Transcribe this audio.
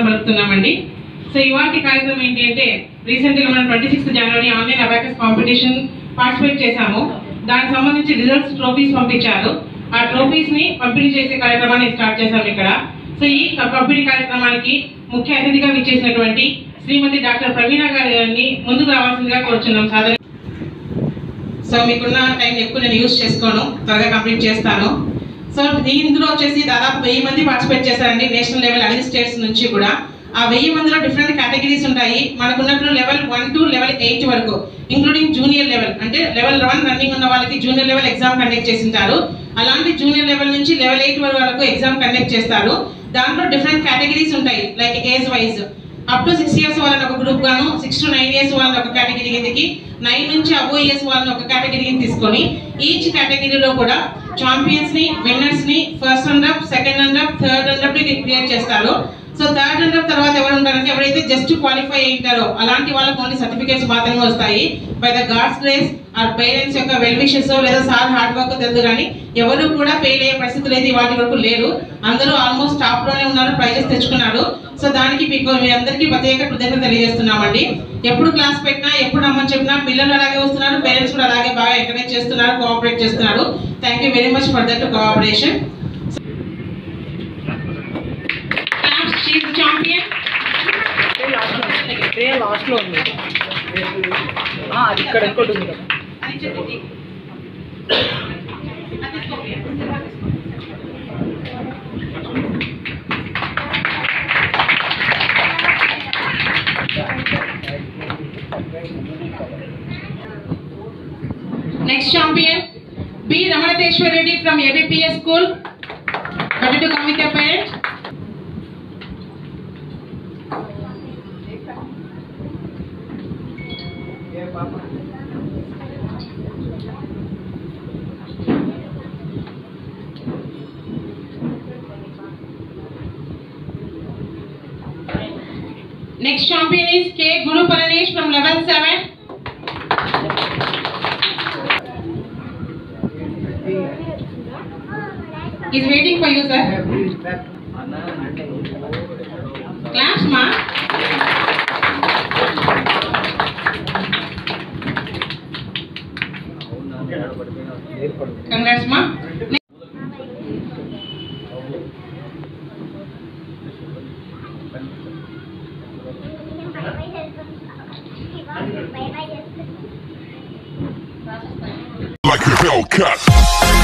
పలుకుతున్నామండి. So ఇవాటి కార్యక్రమం ఏంటి అంటే రీసెంట్గా మనం 26 జనవరి ఆన్లైన్ అబాకస్ కాంపిటీషన్ పార్టిసిపేట్ చేశాము. దానికి సంబంధించి రిజల్ట్స్ ట్రోఫీస్ పంపించారు. ఆ ట్రోఫీస్ ని పంపిణీ చేసే కార్యక్రమాన్ని స్టార్ట్ చేశాము ఇక్కడ. సో ఈ పంపిణీ కార్యక్రమానికి ముఖ్య అతిథిగా విచ్చేసినటువంటి శ్రీమతి డాక్టర్ ప్రవీణ గారిని ముందుకు రావాల్సిందిగా కోరుచున్నాం. సాధారణ సో మీకున్న టైం ఎక్కువ నేను యూజ్ చేసుకోను, త్వరగా కంప్లీట్ చేస్తాను. సో ఇందులో వచ్చేసి దాదాపు 1000 మంది పార్టిసిపేట్ చేశారండి నేషనల్ లెవెల్ అన్ని స్టేట్స్ నుంచి కూడా. ఆ 1000 మందిలో డిఫరెంట్ కేటగిరీస్ ఉంటాయి. మనకున్నట్లు లెవెల్ 1 to లెవెల్ 8 వరకు ఇంక్లూడింగ్ జూనియర్ లెవెల్, అంటే లెవెల్ 1 రన్నింగ్ ఉన్న వాళ్ళకి జూనియర్ లెవెల్ ఎగ్జామ్ కండక్ట్ చేసింటారు. అలాంటి జూనియర్ లెవెల్ నుంచి లెవెల్ 8 వరకు ఎగ్జామ్ కండక్ట్ చేస్తారు. దాంట్లో డిఫరెంట్ కేటగిరీస్ ఉంటాయి, like age wise. Up to 6 years వాళ్ళని ఒక గ్రూప్ గాను, 6 to 9 years వాళ్ళని ఒక కేటగిరీ కిందకి, 9 నుంచి అబోవ్ ఇయర్స్ వాళ్ళని ఒక కేటగిరీ కింద తీసుకొని ఈచ్ కేటగిరీలో కూడా ఛాంపియన్స్ ని, విన్నర్స్ ని, first runner, second runner, third runner ని క్రియేట్ చేస్తారు. సో థర్డ్ రన్నర్ తర్వాత ఎవరు ఉంటారంటే ఎవరైతే జస్ట్ క్వాలిఫై అయ్యింటారో అలాంటి వాళ్ళకి ఓన్లీ సర్టిఫికేట్స్ మాత్రమే వస్తాయి. By the God's grace or parents యొక్క వెల్ విషెస్ లేదా సార్ హార్డ్ వర్క్ తెలుసు, కానీ ఎవరు కూడా ఫెయిల్ అయ్యే పరిస్థితులు అయితే వాటి వరకు లేరు. అందరూ ఆల్మోస్ట్ టాప్ లోనే ఉన్నారు, ప్రైజెస్ తెచ్చుకున్నారు. సో దానికి మీ అందరికీ ప్రత్యేక కృతజ్ఞత తెలియజేస్తున్నామండి. ఎప్పుడు క్లాస్ పెట్టినా, ఎప్పుడు రమ్మని చెప్పినా పిల్లలు అలాగే వస్తున్నారు, పేరెంట్స్ కూడా అలాగే బాగా ఎంకరేజ్ చేస్తున్నారు, కోఆపరేట్ చేస్తున్నారు. Thank you very much for that cooperation. Last లో ఉంది, ఇక్కడ ఇంకోటి ఉంది కదా. Next champion B. Ramanateshwar Reddy from ABPS School. Ready to come with your parents? Next champion is K. Guru Paranesh from level 7. He is waiting for you, sir. Claps, ma. Congrats, ma. Like a Hellcat.